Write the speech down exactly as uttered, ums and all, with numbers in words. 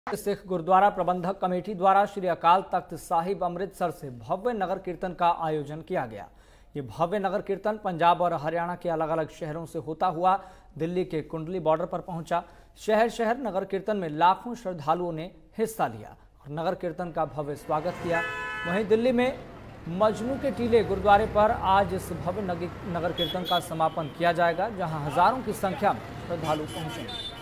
सिख गुरुद्वारा प्रबंधक कमेटी द्वारा श्री अकाल तख्त साहिब अमृतसर से भव्य नगर कीर्तन का आयोजन किया गया। ये भव्य नगर कीर्तन पंजाब और हरियाणा के अलग अलग शहरों से होता हुआ दिल्ली के कुंडली बॉर्डर पर पहुंचा। शहर शहर नगर कीर्तन में लाखों श्रद्धालुओं ने हिस्सा लिया और नगर कीर्तन का भव्य स्वागत किया। वहीं दिल्ली में मजनू के टीले गुरुद्वारे पर आज इस भव्य नगर कीर्तन का समापन किया जाएगा, जहां हजारों की संख्या में श्रद्धालु पहुंचेंगे।